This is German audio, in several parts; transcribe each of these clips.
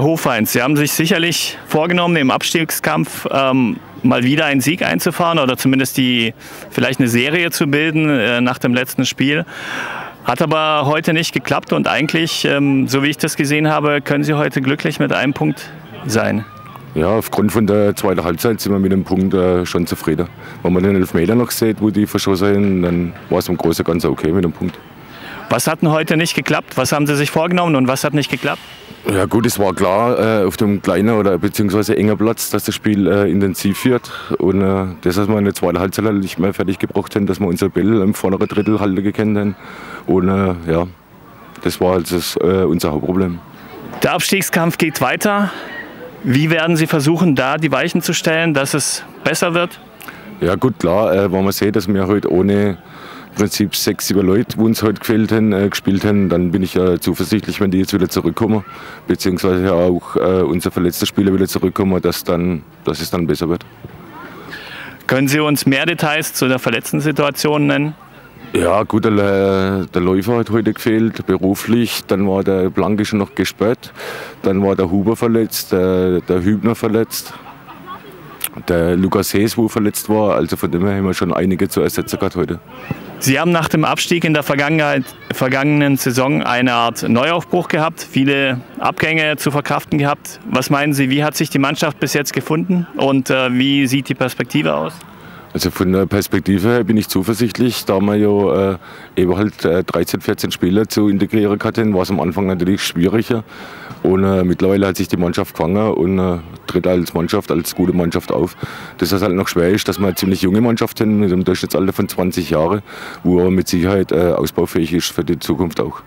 Herr Hofheinz, Sie haben sich sicherlich vorgenommen, im Abstiegskampf mal wieder einen Sieg einzufahren oder zumindest vielleicht eine Serie zu bilden nach dem letzten Spiel. Hat aber heute nicht geklappt und eigentlich, so wie ich das gesehen habe, können Sie heute glücklich mit einem Punkt sein. Ja, aufgrund von der zweiten Halbzeit sind wir mit dem Punkt schon zufrieden. Wenn man den Elfmeter noch sieht, wo die verschossen haben, dann war es im Großen und Ganzen okay mit dem Punkt. Was hat denn heute nicht geklappt? Was haben Sie sich vorgenommen und was hat nicht geklappt? Ja gut, es war klar auf dem kleinen oder beziehungsweise enger Platz, dass das Spiel intensiv wird. Und das, was wir in der zweiten Halbzeit nicht mehr fertig gebracht haben, dass wir unser Ball im vorderen Drittel halten gekannt haben. Und ja, das war also unser Hauptproblem. Der Abstiegskampf geht weiter. Wie werden Sie versuchen, da die Weichen zu stellen, dass es besser wird? Ja gut, klar, wenn man sieht, dass wir heute ohne im Prinzip 6, 7 Leute, die uns heute gefehlt haben, gespielt haben, dann bin ich ja zuversichtlich, wenn die jetzt wieder zurückkommen, beziehungsweise auch unsere verletzten Spieler wieder zurückkommen, dass es dann besser wird. Können Sie uns mehr Details zu der verletzten Situation nennen? Ja gut, der Läufer hat heute gefehlt, beruflich, dann war der Blanke schon noch gesperrt, dann war der Huber verletzt, der Hübner verletzt. Der Lukas Hees, wo verletzt war, also von dem her haben wir schon einige zu ersetzen gehabt heute. Sie haben nach dem Abstieg in der vergangenen Saison eine Art Neuaufbruch gehabt, viele Abgänge zu verkraften gehabt. Was meinen Sie, wie hat sich die Mannschaft bis jetzt gefunden und wie sieht die Perspektive aus? Also von der Perspektive her bin ich zuversichtlich, da wir ja eben halt 13, 14 Spieler zu integrieren hatten, war es am Anfang natürlich schwieriger. Und mittlerweile hat sich die Mannschaft gefangen und tritt als Mannschaft, als gute Mannschaft auf. Das, was halt noch schwer ist, dass wir eine ziemlich junge Mannschaft haben, mit einem Durchschnittsalter von 20 Jahren, wo mit Sicherheit ausbaufähig ist für die Zukunft auch.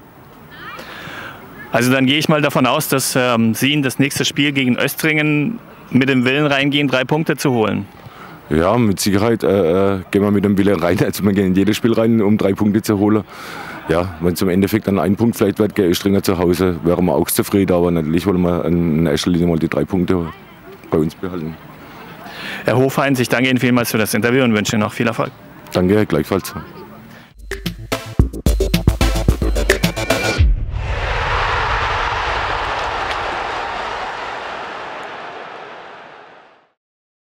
Also dann gehe ich mal davon aus, dass Sie in das nächste Spiel gegen Östringen mit dem Willen reingehen, 3 Punkte zu holen. Ja, mit Sicherheit gehen wir mit dem Willen rein. Also wir gehen in jedes Spiel rein, um 3 Punkte zu holen. Ja, wenn es im Endeffekt dann ein Punkt vielleicht wird, gegen Östringen zu Hause, wären wir auch zufrieden. Aber natürlich wollen wir in erster Linie mal die 3 Punkte bei uns behalten. Herr Hofheinz, ich danke Ihnen vielmals für das Interview und wünsche Ihnen noch viel Erfolg. Danke, gleichfalls.